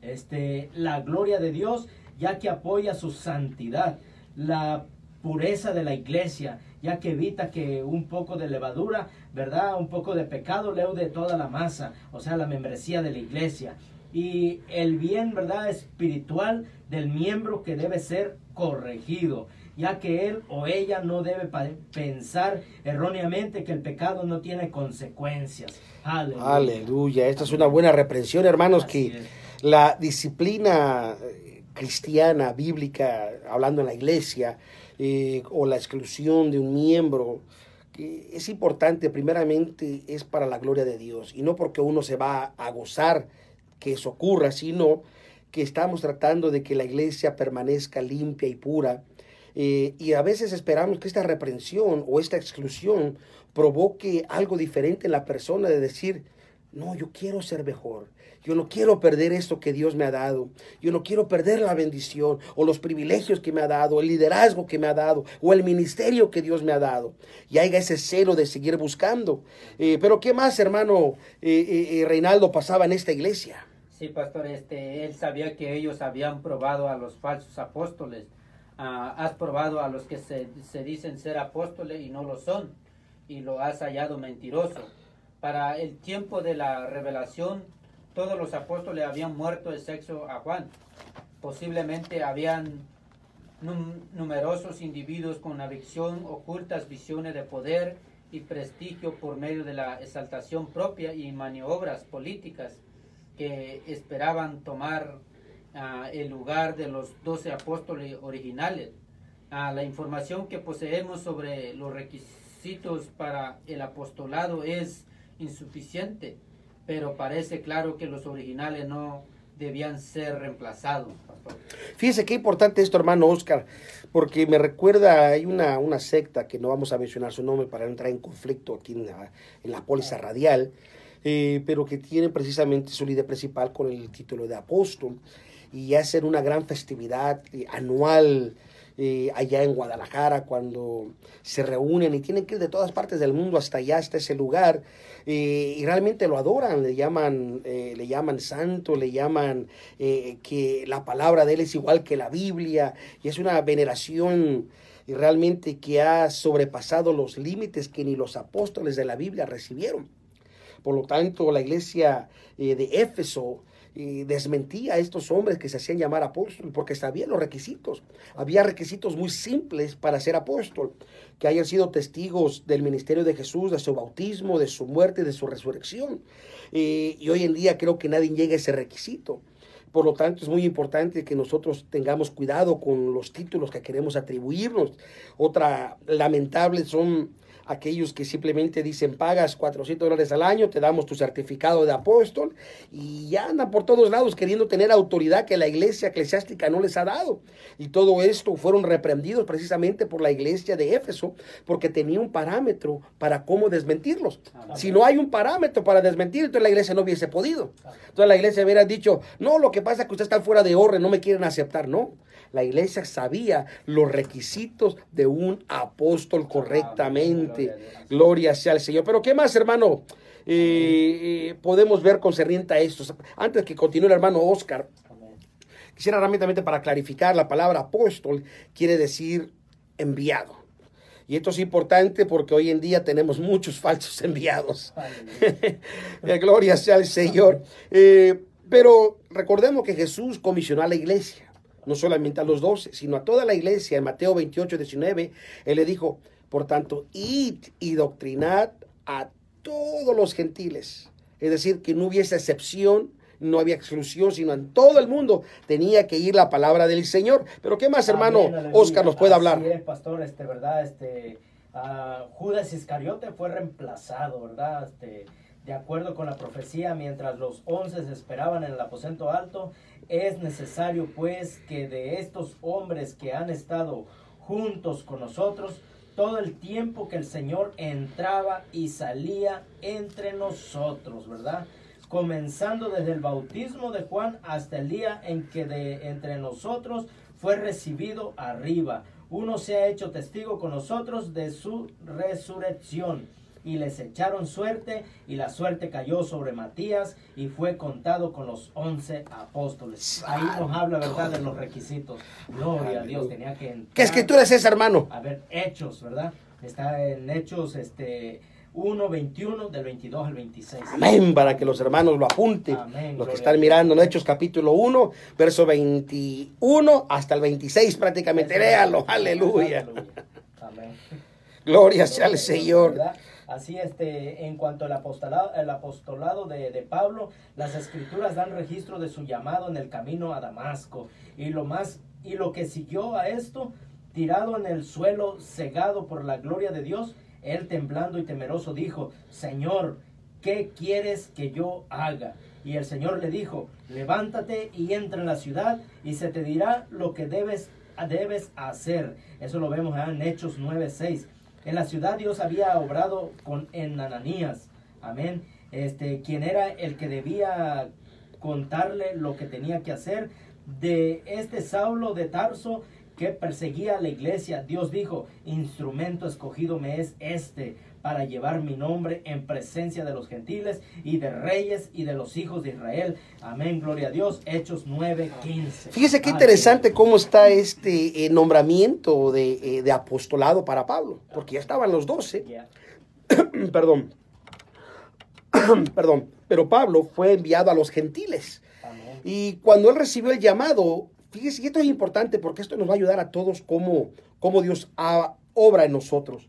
Speaker 3: La gloria de Dios, ya que apoya su santidad; la pureza de la iglesia, ya que evita que un poco de levadura, ¿verdad? Un poco de pecado leude toda la masa, o sea, la membresía de la iglesia. Y el bien, ¿verdad?, espiritual del miembro, que debe ser corregido, ya que él o ella no debe pensar erróneamente que el pecado no tiene consecuencias. Aleluya.
Speaker 2: Aleluya. Esta es una buena reprensión, hermanos,
Speaker 3: Así
Speaker 2: que
Speaker 3: es.
Speaker 2: la disciplina cristiana, bíblica, hablando en la iglesia, o la exclusión de un miembro, que es importante, primeramente es para la gloria de Dios, y no porque uno se va a gozar que eso ocurra, sino que estamos tratando de que la iglesia permanezca limpia y pura, y a veces esperamos que esta reprensión o esta exclusión provoque algo diferente en la persona, de decir, No, yo quiero ser mejor. Yo no quiero perder esto que Dios me ha dado. Yo no quiero perder la bendición o los privilegios que me ha dado, el liderazgo que me ha dado o el ministerio que Dios me ha dado. Y haya ese celo de seguir buscando. Pero ¿qué más, hermano Reinaldo, pasaba en esta iglesia?
Speaker 1: Sí, pastor, él sabía que ellos habían probado a los falsos apóstoles. Has probado a los que se dicen ser apóstoles y no lo son, y lo has hallado mentiroso. Para el tiempo de la revelación, todos los apóstoles habían muerto excepto a Juan. Posiblemente habían numerosos individuos con adicción, ocultas visiones de poder y prestigio por medio de la exaltación propia y maniobras políticas que esperaban tomar el lugar de los 12 apóstoles originales. La información que poseemos sobre los requisitos para el apostolado es insuficiente, pero parece claro que los originales no debían ser reemplazados, pastor.
Speaker 2: Fíjese qué importante esto, hermano Oscar, porque me recuerda, hay una secta que no vamos a mencionar su nombre para no entrar en conflicto aquí en la póliza radial, pero que tiene precisamente su líder principal con el título de apóstol, y hacen una gran festividad anual allá en Guadalajara, cuando se reúnen y tienen que ir de todas partes del mundo hasta allá, hasta ese lugar, y realmente lo adoran, le llaman santo, le llaman que la palabra de él es igual que la Biblia, y es una veneración realmente que ha sobrepasado los límites que ni los apóstoles de la Biblia recibieron. Por lo tanto, la iglesia de Éfeso desmentía a estos hombres que se hacían llamar apóstoles, porque sabían los requisitos. Había requisitos muy simples para ser apóstol: que hayan sido testigos del ministerio de Jesús, de su bautismo, de su muerte y de su resurrección. Y hoy en día creo que nadie llega a ese requisito. Por lo tanto, es muy importante que nosotros tengamos cuidado con los títulos que queremos atribuirnos. Otra lamentable son aquellos que simplemente dicen: pagas $400 al año, te damos tu certificado de apóstol, y ya andan por todos lados queriendo tener autoridad que la iglesia eclesiástica no les ha dado. Y todo esto fueron reprendidos precisamente por la iglesia de Éfeso, porque tenía un parámetro para cómo desmentirlos. Si no hay un parámetro para desmentir, entonces la iglesia no hubiese podido. Entonces la iglesia hubiera dicho: no, lo que pasa es que ustedes están fuera de orden, no me quieren aceptar. No, la iglesia sabía los requisitos de un apóstol correctamente. Gloria sea al Señor. Pero ¿qué más, hermano, podemos ver concerniente a esto? Antes que continúe el hermano Oscar, quisiera rápidamente, para clarificar, la palabra apóstol quiere decir enviado. Y esto es importante porque hoy en día tenemos muchos falsos enviados. Gloria sea al Señor. Pero recordemos que Jesús comisionó a la iglesia, no solamente a los 12, sino a toda la iglesia. En Mateo 28:19, Él le dijo: por tanto, id y doctrinad a todos los gentiles. Es decir, que no hubiese excepción, no había exclusión, sino en todo el mundo tenía que ir la palabra del Señor. Pero ¿qué más, hermano Oscar, nos puede hablar?
Speaker 3: Así es, pastor, ¿verdad? Judas Iscariote fue reemplazado, ¿verdad? De acuerdo con la profecía, mientras los 11 se esperaban en el aposento alto, es necesario pues que de estos hombres que han estado juntos con nosotros, todo el tiempo que el Señor entraba y salía entre nosotros, ¿verdad? Comenzando desde el bautismo de Juan hasta el día en que de entre nosotros fue recibido arriba. Uno se ha hecho testigo con nosotros de su resurrección. Y les echaron suerte, y la suerte cayó sobre Matías, y fue contado con los 11 apóstoles. Ahí nos habla, ¿verdad?, de los requisitos. Gloria a Dios, tenía que entrar.
Speaker 2: ¿Qué escritura es esa, hermano?
Speaker 3: A ver, Hechos, ¿verdad? Está en Hechos 1:21, del 22 al 26.
Speaker 2: Amén, para que los hermanos lo apunten.
Speaker 3: Amén,
Speaker 2: los que están mirando en Hechos capítulo 1, verso 21 hasta el 26 prácticamente. Léalo, aleluya.
Speaker 3: Amén.
Speaker 2: Gloria sea al Señor.
Speaker 3: ¿Verdad? Así, en cuanto al apostolado de Pablo, las escrituras dan registro de su llamado en el camino a Damasco. Y lo que siguió a esto, tirado en el suelo, cegado por la gloria de Dios, él temblando y temeroso dijo: Señor, ¿qué quieres que yo haga? Y el Señor le dijo: levántate y entra en la ciudad, y se te dirá lo que debes hacer. Eso lo vemos en Hechos 9:6. En la ciudad Dios había obrado en Ananías, amén, quien era el que debía contarle lo que tenía que hacer. De este Saulo de Tarso que perseguía a la iglesia, Dios dijo: instrumento escogido me es para llevar mi nombre en presencia de los gentiles y de reyes y de los hijos de Israel. Amén, gloria a Dios. Hechos 9:15.
Speaker 2: Fíjese qué interesante cómo está este nombramiento de apostolado para Pablo, porque ya estaban los 12.
Speaker 3: Yeah.
Speaker 2: Perdón. Perdón. Pero Pablo fue enviado a los gentiles.
Speaker 3: Amén.
Speaker 2: Y cuando él recibió el llamado, fíjese, y esto es importante porque esto nos va a ayudar a todos cómo Dios obra en nosotros.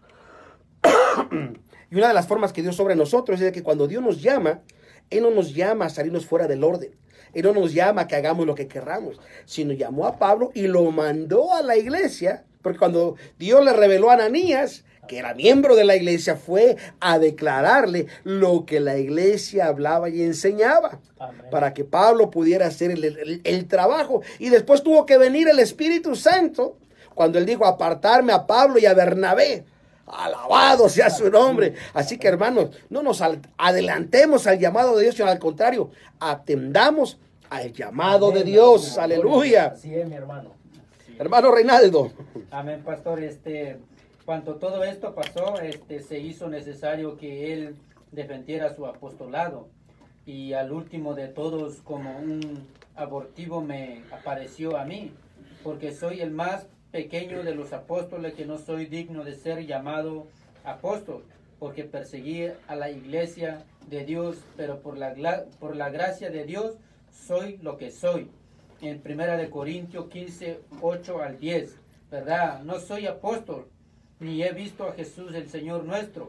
Speaker 2: Y una de las formas que Dios obra en nosotros es de que cuando Dios nos llama, Él no nos llama a salirnos fuera del orden. Él no nos llama a que hagamos lo que querramos, sino llamó a Pablo y lo mandó a la iglesia, porque cuando Dios le reveló a Ananías, que era miembro de la iglesia, fue a declararle lo que la iglesia hablaba y enseñaba.
Speaker 3: Amén. Para
Speaker 2: Que Pablo pudiera hacer el trabajo. Y después tuvo que venir el Espíritu Santo, cuando él dijo: apartarme a Pablo y a Bernabé. Alabado sea su nombre. Así que, hermanos, no nos adelantemos al llamado de Dios, sino al contrario, atendamos al llamado de Dios. Aleluya.
Speaker 3: Así es, mi hermano.
Speaker 2: Hermano Reinaldo.
Speaker 1: Amén, pastor. Cuando todo esto pasó, se hizo necesario que él defendiera su apostolado. Y al último de todos, como un abortivo, me apareció a mí, porque soy el más pequeño de los apóstoles, que no soy digno de ser llamado apóstol, porque perseguí a la iglesia de Dios, pero por la gracia de Dios soy lo que soy. En 1 Corintios 15, 8 al 10, ¿verdad? No soy apóstol, ni he visto a Jesús el Señor nuestro.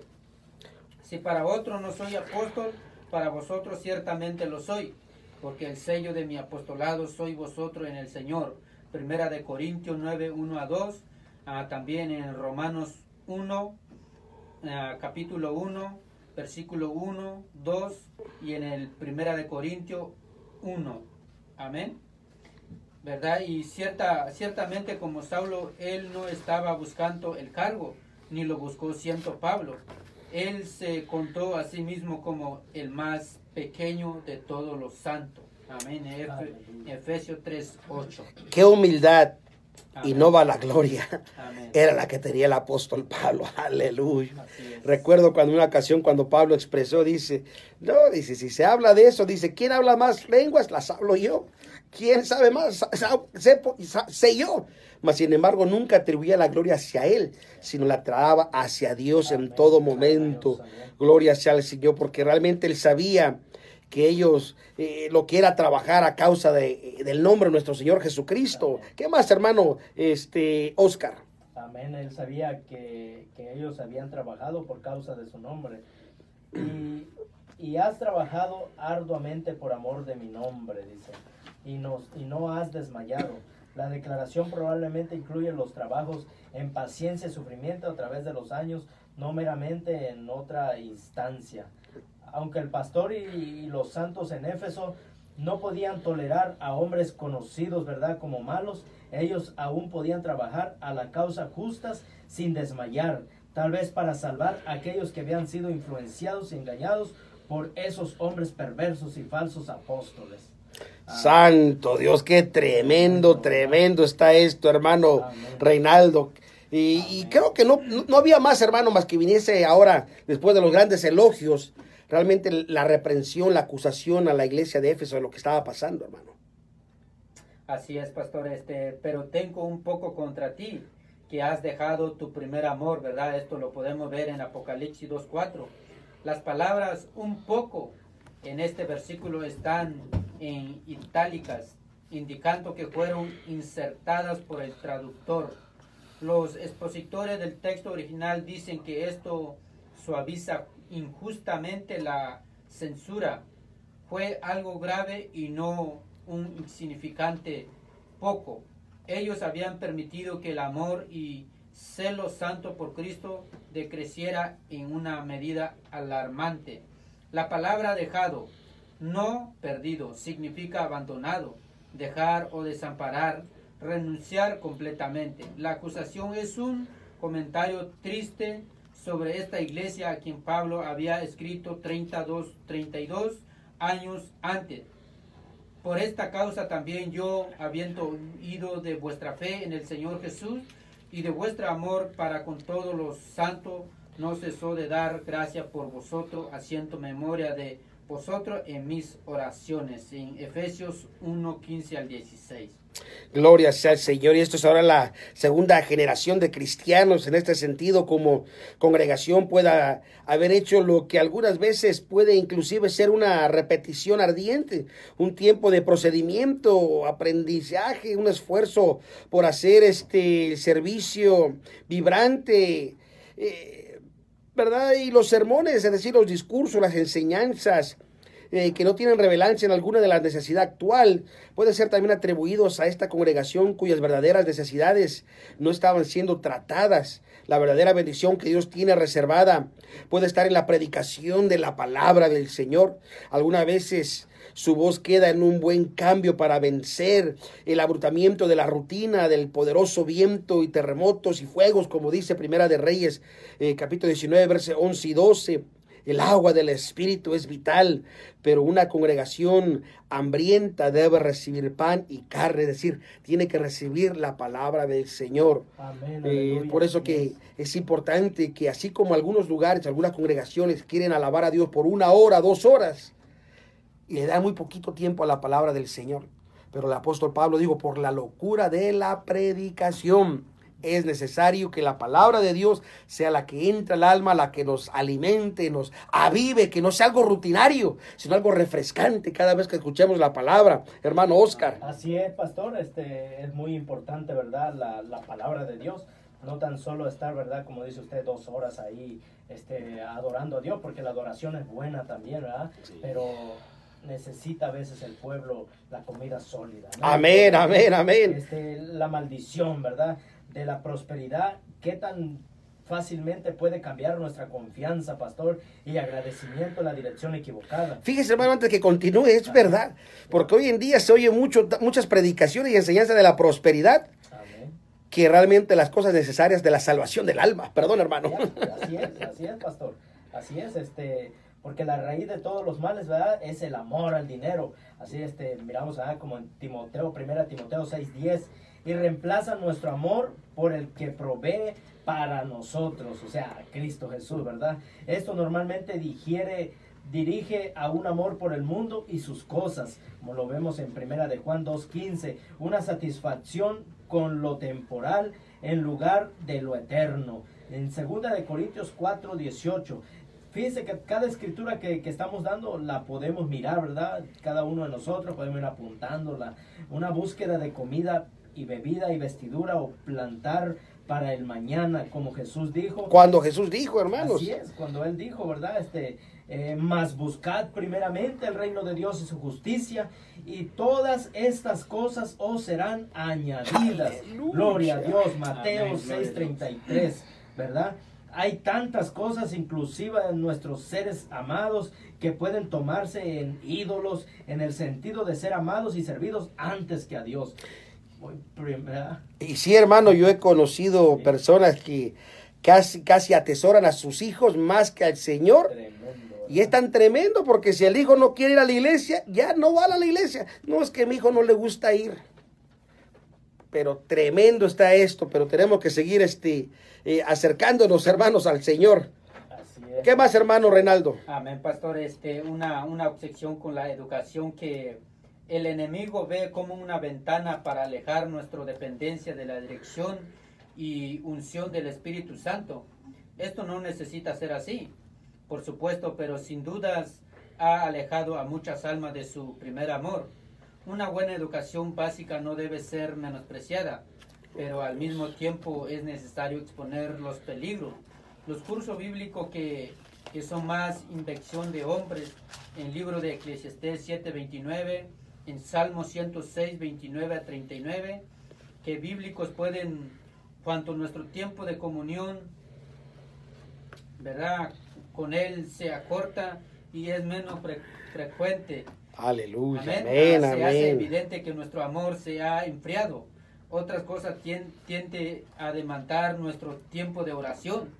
Speaker 1: Si para otro no soy apóstol, para vosotros ciertamente lo soy, porque el sello de mi apostolado soy vosotros en el Señor. 1 Corintios 9, 1 a 2, también en Romanos 1, capítulo 1, versículo 1, 2, y en el 1 Corintios 1. Amén. ¿Verdad? Y ciertamente, como Saulo, él no estaba buscando el cargo, ni lo buscó siendo Pablo. Él se contó a sí mismo como el más pequeño de todos los santos. Amén. Efesios 3:8.
Speaker 2: Qué humildad.
Speaker 1: Amén.
Speaker 2: Y no va la gloria.
Speaker 1: Amén.
Speaker 2: Era la que tenía el apóstol Pablo. Aleluya. Recuerdo cuando una ocasión, cuando Pablo expresó, dice, si se habla de eso, dice, ¿quién habla más lenguas? Las hablo yo. ¿Quién sabe más? Sé yo. Mas sin embargo, nunca atribuía la gloria hacia él, sino la traba hacia Dios. Amén. En todo momento. Gloria sea al Señor, porque realmente él sabía que ellos, lo que era trabajar a causa del nombre de nuestro Señor Jesucristo. Amén. ¿Qué más, hermano Oscar?
Speaker 3: Amén. Él sabía que ellos habían trabajado por causa de su nombre. Y has trabajado arduamente por amor de mi nombre, dice, y no has desmayado. La declaración probablemente incluye los trabajos en paciencia y sufrimiento a través de los años, no meramente en otra instancia. Aunque el pastor y los santos en Éfeso no podían tolerar a hombres conocidos, ¿verdad?, como malos, ellos aún podían trabajar a la causa justas sin desmayar, tal vez para salvar a aquellos que habían sido influenciados y engañados por esos hombres perversos y falsos apóstoles.
Speaker 2: Santo Dios, qué tremendo está esto, hermano. Amén. Reinaldo. Y creo que no había más, hermano, más que viniese ahora, después de los grandes elogios, realmente la reprensión, la acusación a la iglesia de Éfeso de lo que estaba pasando, hermano.
Speaker 1: Así es, pastor, pero tengo un poco contra ti, que has dejado tu primer amor, ¿verdad? Esto lo podemos ver en Apocalipsis 2:4. Las palabras un poco en este versículo están en itálicas, indicando que fueron insertadas por el traductor. Los expositores del texto original dicen que esto suaviza injustamente la censura. Fue algo grave y no un insignificante poco. Ellos habían permitido que el amor y celo santo por Cristo decreciera en una medida alarmante. La palabra dejado, no perdido, significa abandonado, dejar o desamparar, renunciar completamente. La acusación es un comentario triste sobre esta iglesia a quien Pablo había escrito 32 años antes. Por esta causa también yo, habiendo oído de vuestra fe en el Señor Jesús y de vuestro amor para con todos los santos, no cesó de dar gracias por vosotros, haciendo memoria de vosotros en mis oraciones. En Efesios 1, 15 al 16.
Speaker 2: Gloria sea al Señor. Y esto es ahora la segunda generación de cristianos en este sentido, como congregación pueda haber hecho lo que algunas veces puede inclusive ser una repetición ardiente, un tiempo de procedimiento, aprendizaje, un esfuerzo por hacer el servicio vibrante, ¿verdad? Y los sermones, es decir, los discursos, las enseñanzas que no tienen relevancia en alguna de la necesidad actual, pueden ser también atribuidos a esta congregación cuyas verdaderas necesidades no estaban siendo tratadas. La verdadera bendición que Dios tiene reservada puede estar en la predicación de la palabra del Señor. Algunas veces su voz queda en un buen cambio para vencer el abrutamiento de la rutina, del poderoso viento y terremotos y fuegos, como dice Primera de Reyes, capítulo 19, versos 11 y 12. El agua del Espíritu es vital, pero una congregación hambrienta debe recibir pan y carne, es decir, tiene que recibir la palabra del Señor.
Speaker 3: Amén,
Speaker 2: por eso que es importante que así como algunos lugares, algunas congregaciones quieren alabar a Dios por 1 hora, 2 horas, y le dan muy poquito tiempo a la palabra del Señor. Pero el apóstol Pablo dijo, por la locura de la predicación, es necesario que la palabra de Dios sea la que entra al alma, la que nos alimente, nos avive, que no sea algo rutinario, sino algo refrescante cada vez que escuchemos la palabra. Hermano Oscar.
Speaker 3: Así es, pastor, es muy importante, ¿verdad? La palabra de Dios. No tan solo estar, ¿verdad? Como dice usted, 2 horas ahí adorando a Dios, porque la adoración es buena también, ¿verdad? Sí. Pero necesita a veces el pueblo la comida sólida, ¿no?
Speaker 2: Amén, amén, amén.
Speaker 3: La maldición, ¿verdad? De la prosperidad, qué tan fácilmente puede cambiar nuestra confianza, pastor, y agradecimiento a la dirección equivocada.
Speaker 2: Fíjese, hermano, antes que continúe, es verdad, porque hoy en día se oye muchas predicaciones y enseñanzas de la prosperidad, que realmente las cosas necesarias de la salvación del alma. Perdón, hermano.
Speaker 3: Así es, pastor. Así es, porque la raíz de todos los males, ¿verdad? Es el amor al dinero. Así, miramos, como en Timoteo, 1 Timoteo 6:10, y reemplaza nuestro amor por el que provee para nosotros, o sea, Cristo Jesús, ¿verdad? Esto normalmente dirige a un amor por el mundo y sus cosas, como lo vemos en 1 de Juan 2:15, una satisfacción con lo temporal en lugar de lo eterno. En 2 de Corintios 4:18, fíjense que cada escritura que estamos dando la podemos mirar, ¿verdad? Cada uno de nosotros podemos ir apuntándola. Una búsqueda de comida y bebida y vestidura o plantar para el mañana, como Jesús dijo.
Speaker 2: Cuando Jesús dijo, hermanos.
Speaker 3: Así es, cuando Él dijo, ¿verdad? Mas buscad primeramente el reino de Dios y su justicia, y todas estas cosas os serán añadidas. ¡Aleluya! Gloria a Dios, Mateo 6:33, ¿verdad? Hay tantas cosas, inclusive en nuestros seres amados, que pueden tomarse en ídolos, en el sentido de ser amados y servidos antes que a Dios.
Speaker 2: Y sí, hermano, yo he conocido personas que casi atesoran a sus hijos más que al Señor. Tremendo, y es tan tremendo porque si el hijo no quiere ir a la iglesia, ya no va a la iglesia. No, es que a mi hijo no le gusta ir. Pero tremendo está esto, pero tenemos que seguir acercándonos, hermanos, al Señor.
Speaker 3: Así es.
Speaker 2: ¿Qué más, hermano Reinaldo?
Speaker 1: Amén, pastor. Una obsesión con la educación que el enemigo ve como una ventana para alejar nuestra dependencia de la dirección y unción del Espíritu Santo. Esto no necesita ser así, por supuesto, pero sin dudas ha alejado a muchas almas de su primer amor. Una buena educación básica no debe ser menospreciada, pero al mismo tiempo es necesario exponer los peligros. Los cursos bíblicos que son más invención de hombres, en el libro de Eclesiastés 7:29, en Salmo 106, 29 a 39, que bíblicos pueden, cuanto nuestro tiempo de comunión, ¿verdad?, con Él se acorta y es menos frecuente.
Speaker 2: Aleluya,
Speaker 1: amén.
Speaker 2: Amén,
Speaker 1: Se hace evidente que nuestro amor se ha enfriado. Otras cosas tiende a demandar nuestro tiempo de oración.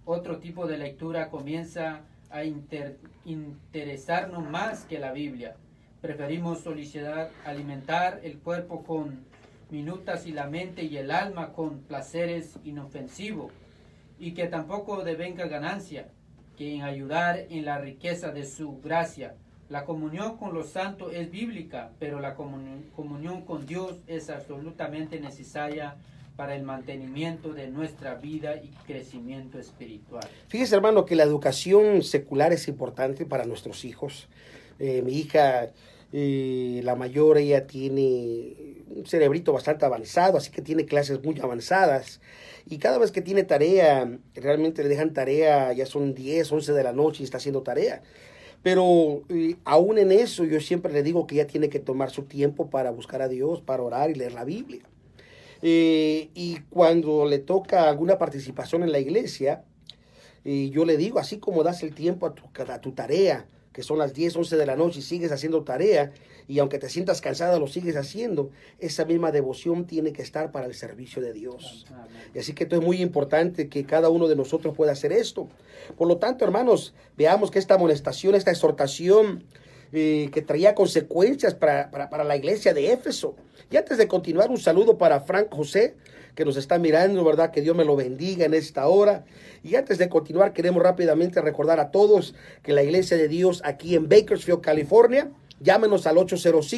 Speaker 1: otro tipo de lectura comienza a interesarnos más que la Biblia. Preferimos solicitar alimentar el cuerpo con minutas y la mente y el alma con placeres inofensivos, y que tampoco devenga ganancia, que en ayudar en la riqueza de su gracia. La comunión con los santos es bíblica, pero la comunión con Dios es absolutamente necesaria para el mantenimiento de nuestra vida y crecimiento espiritual.
Speaker 2: Fíjese, hermano, que la educación secular es importante para nuestros hijos. Mi hija, la mayor, ella tiene un cerebrito bastante avanzado, así que tiene clases muy avanzadas. Y cada vez que tiene tarea, realmente le dejan tarea, ya son 10, 11 de la noche y está haciendo tarea. Pero aún en eso yo siempre le digo que ella tiene que tomar su tiempo para buscar a Dios, para orar y leer la Biblia. Y cuando le toca alguna participación en la iglesia, yo le digo, así como das el tiempo a tu tarea, que son las 10, 11 de la noche y sigues haciendo tarea, y aunque te sientas cansada lo sigues haciendo, esa misma devoción tiene que estar para el servicio de Dios. Y así que esto es muy importante que cada uno de nosotros pueda hacer esto. Por lo tanto, hermanos, veamos que esta amonestación, esta exhortación que traía consecuencias para la iglesia de Éfeso. Y antes de continuar, un saludo para Frank José, que nos está mirando, ¿verdad? Que Dios me lo bendiga en esta hora. Y antes de continuar, queremos rápidamente recordar a todos que la iglesia de Dios aquí en Bakersfield, California, llámenos al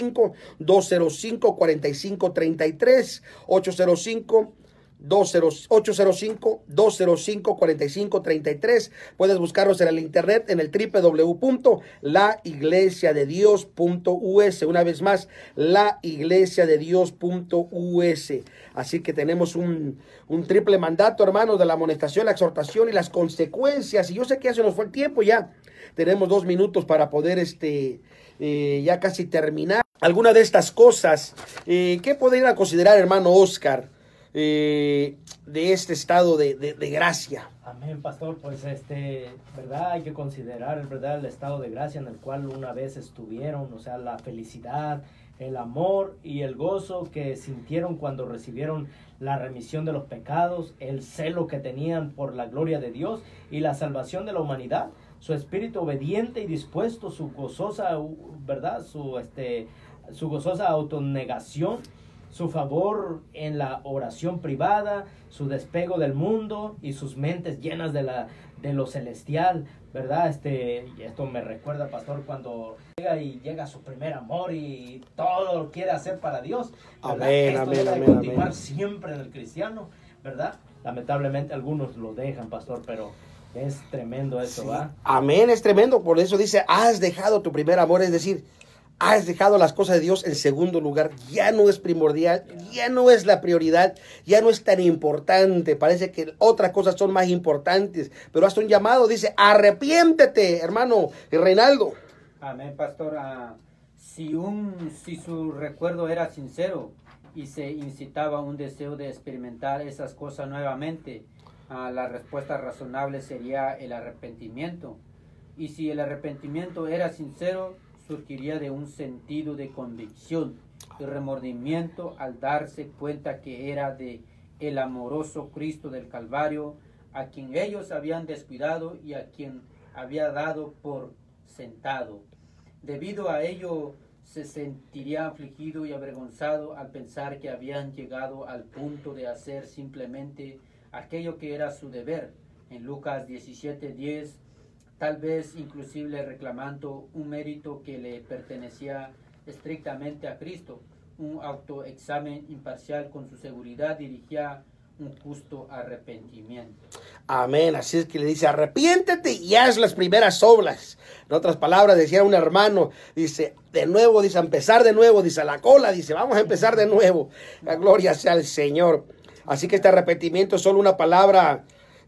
Speaker 2: 805-205-4533, 805-205-4533. Puedes buscarnos en el internet en el www.laiglesiadedios.us. Una vez más, laiglesiadedios.us. Así que tenemos un triple mandato, hermanos, de la amonestación, la exhortación y las consecuencias. Y yo sé que ya se nos fue el tiempo, ya tenemos 2 minutos para poder ya casi terminar. Alguna de estas cosas, ¿qué podrían considerar, hermano Oscar, de este estado de gracia?
Speaker 3: Amén, pastor. Pues verdad, hay que considerar, verdad, el estado de gracia en el cual una vez estuvieron, o sea, la felicidad, el amor y el gozo que sintieron cuando recibieron la remisión de los pecados, el celo que tenían por la gloria de Dios y la salvación de la humanidad, su espíritu obediente y dispuesto, su gozosa, verdad, su gozosa autonegación, su favor en la oración privada, su despego del mundo y sus mentes llenas de lo celestial, ¿verdad? Y esto me recuerda, pastor, cuando llega su primer amor y todo lo quiere hacer para Dios, ¿verdad?
Speaker 2: Amén,
Speaker 3: esto
Speaker 2: amén,
Speaker 3: debe
Speaker 2: amén,
Speaker 3: continuar
Speaker 2: amén.
Speaker 3: siempre en el cristiano, ¿verdad? Lamentablemente algunos lo dejan, pastor, pero es tremendo eso,
Speaker 2: Sí.
Speaker 3: ¿va?
Speaker 2: Amén, es tremendo. Por eso dice, has dejado tu primer amor, es decir, has dejado las cosas de Dios en segundo lugar. Ya no es primordial, ya no es la prioridad, ya no es tan importante. Parece que otras cosas son más importantes. Pero hasta un llamado, dice, arrepiéntete, hermano Reinaldo.
Speaker 1: Amén, pastor. Si su recuerdo era sincero y se incitaba un deseo de experimentar esas cosas nuevamente, la respuesta razonable sería el arrepentimiento. Y si el arrepentimiento era sincero, surgiría de un sentido de convicción y remordimiento al darse cuenta que era de el amoroso Cristo del Calvario, a quien ellos habían descuidado y a quien había dado por sentado. Debido a ello, se sentiría afligido y avergonzado al pensar que habían llegado al punto de hacer simplemente aquello que era su deber. En Lucas 17:10, tal vez inclusive reclamando un mérito que le pertenecía estrictamente a Cristo. Un autoexamen imparcial con su seguridad dirigía un justo arrepentimiento.
Speaker 2: Amén, así es que le dice, arrepiéntete y haz las primeras obras. En otras palabras, decía un hermano, dice, de nuevo, dice, a empezar de nuevo, dice, a la cola, dice, vamos a empezar de nuevo. La gloria sea al Señor. Así que este arrepentimiento es solo una palabra,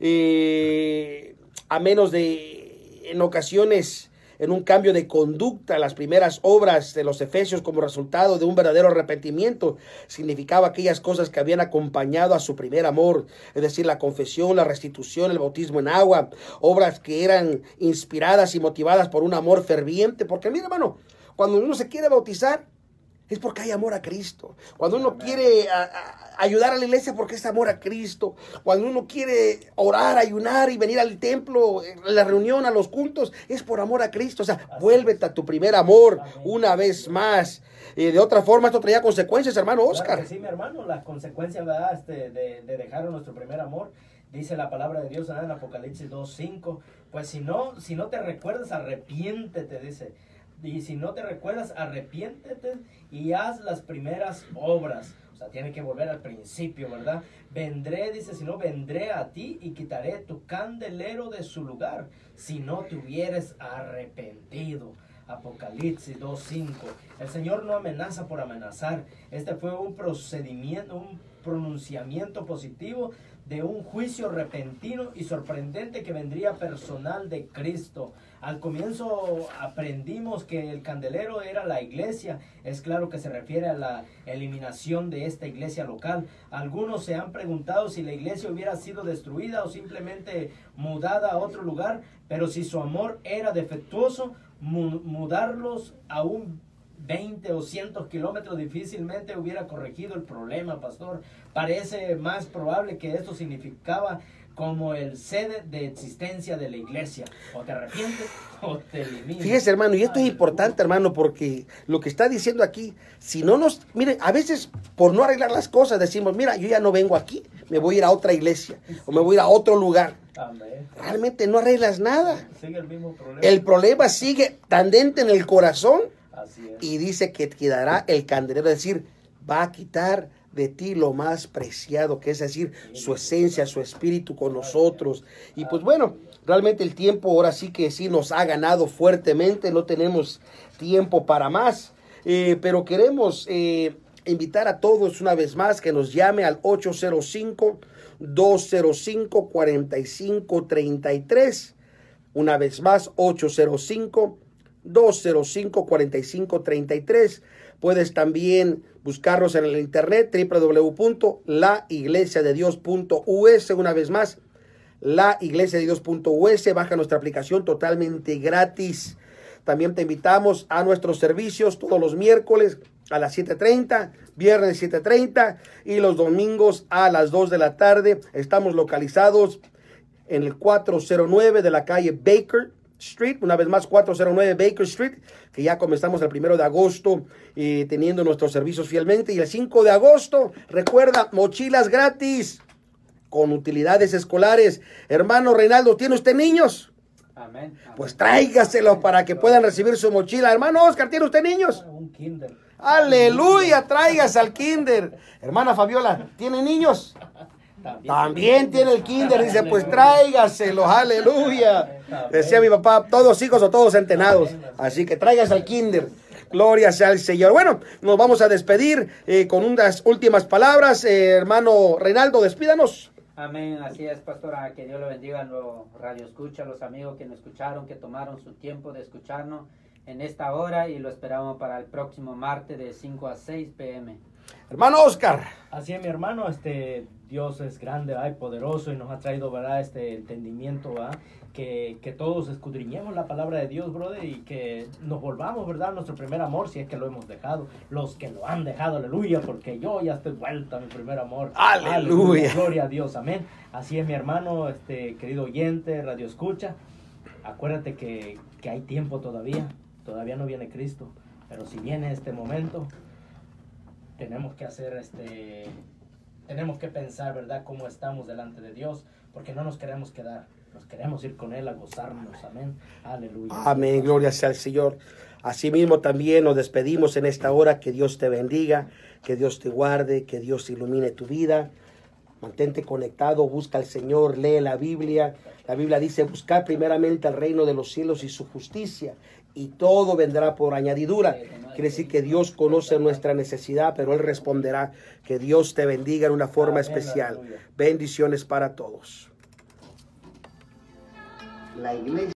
Speaker 2: a menos de, en ocasiones, en un cambio de conducta. Las primeras obras de los Efesios como resultado de un verdadero arrepentimiento significaba aquellas cosas que habían acompañado a su primer amor, es decir, la confesión, la restitución, el bautismo en agua, obras que eran inspiradas y motivadas por un amor ferviente. Porque mira, hermano, cuando uno se quiere bautizar, es porque hay amor a Cristo. Cuando uno quiere ayudar a la iglesia, porque es amor a Cristo. Cuando uno quiere orar, ayunar y venir al templo, a la reunión, a los cultos, es por amor a Cristo. O sea, vuélvete a tu primer amor una vez más. De otra forma, esto traía consecuencias, hermano Oscar.
Speaker 3: Claro que sí, mi hermano, las consecuencias, ¿verdad? De dejar nuestro primer amor. Dice la palabra de Dios, ¿verdad? En Apocalipsis 2:5. Pues si no te recuerdas, arrepiéntete, dice. Y si no te recuerdas, arrepiéntete y haz las primeras obras. O sea, tiene que volver al principio, ¿verdad? Vendré, dice, si no, vendré a ti y quitaré tu candelero de su lugar, si no te hubieres arrepentido. Apocalipsis 2:5. El Señor no amenaza por amenazar. Este fue un procedimiento, un pronunciamiento positivo de un juicio repentino y sorprendente que vendría personal de Cristo. Al comienzo aprendimos que el candelero era la iglesia. Es claro que se refiere a la eliminación de esta iglesia local. Algunos se han preguntado si la iglesia hubiera sido destruida o simplemente mudada a otro lugar, pero si su amor era defectuoso, mudarlos a un 20 o 100 kilómetros difícilmente hubiera corregido el problema, pastor. Parece más probable que esto significaba como el sede de existencia de la iglesia. O te arrepientes o te eliminas.
Speaker 2: Fíjese, hermano, y esto es importante, hermano, porque lo que está diciendo aquí, si no nos... Miren, a veces por no arreglar las cosas decimos, mira, yo ya no vengo aquí, me voy a ir a otra iglesia o me voy a ir a otro lugar.
Speaker 3: Amén.
Speaker 2: Realmente no arreglas nada.
Speaker 3: Sigue el mismo problema.
Speaker 2: El problema sigue candente en el corazón.
Speaker 3: Así es.
Speaker 2: Y dice que quedará el candelero, es decir, va a quitar de ti lo más preciado, que es decir, su esencia, su espíritu con nosotros. Y pues bueno, realmente el tiempo ahora sí que sí nos ha ganado fuertemente, no tenemos tiempo para más, pero queremos invitar a todos una vez más que nos llame al 805-205-4533, una vez más, 805-205-4533. Puedes también buscarnos en el internet, www.laiglesiadedios.us. Una vez más, laiglesiadedios.us. Baja nuestra aplicación totalmente gratis. También te invitamos a nuestros servicios todos los miércoles a las 7:30, viernes 7:30 y los domingos a las 2 de la tarde. Estamos localizados en el 409 de la calle Baker Street, una vez más 409 Baker Street, que ya comenzamos el 1 de agosto teniendo nuestros servicios fielmente, y el 5 de agosto, recuerda, mochilas gratis con utilidades escolares. Hermano Reinaldo, ¿tiene usted niños?
Speaker 1: Amén.
Speaker 2: Pues tráigaselos para que puedan recibir su mochila. Hermano Oscar, ¿tiene usted niños?
Speaker 3: Un kinder.
Speaker 2: Aleluya, traigas al kinder. Hermana Fabiola, ¿tiene niños? También tiene el kinder, dice, pues tráigaselos, aleluya. Decía mi papá, todos hijos o todos centenados, así que traigas al kinder. Gloria sea al Señor. Bueno, nos vamos a despedir con unas últimas palabras. Hermano Reinaldo, despídanos.
Speaker 1: Amén, así es, pastora, que Dios lo bendiga a los radioescuchas, los amigos que nos escucharon, que tomaron su tiempo de escucharnos en esta hora, y lo esperamos para el próximo martes de 5 a 6 p.m.
Speaker 2: Hermano Oscar.
Speaker 3: Así es, mi hermano, Dios es grande, ¿verdad? Y poderoso, y nos ha traído, ¿verdad? Entendimiento, ¿verdad? Que todos escudriñemos la palabra de Dios, brother, y que nos volvamos, ¿verdad? Nuestro primer amor, si es que lo hemos dejado. Los que lo han dejado, aleluya, porque yo ya estoy vuelto a mi primer amor.
Speaker 2: Aleluya.
Speaker 3: Gloria a Dios, amén. Así es, mi hermano, querido oyente, radio escucha. Acuérdate que hay tiempo todavía no viene Cristo, pero si viene este momento, tenemos que hacer tenemos que pensar, ¿verdad?, cómo estamos delante de Dios, porque no nos queremos quedar, nos queremos ir con Él a gozarnos, amén, aleluya.
Speaker 2: Amén, gloria sea al Señor. Asimismo también nos despedimos en esta hora. Que Dios te bendiga, que Dios te guarde, que Dios ilumine tu vida. Mantente conectado, busca al Señor, lee la Biblia. La Biblia dice, buscar primeramente el reino de los cielos y su justicia, y todo vendrá por añadidura. Quiere decir que Dios conoce nuestra necesidad, pero Él responderá. Que Dios te bendiga en una forma especial. Bendiciones para todos. La iglesia.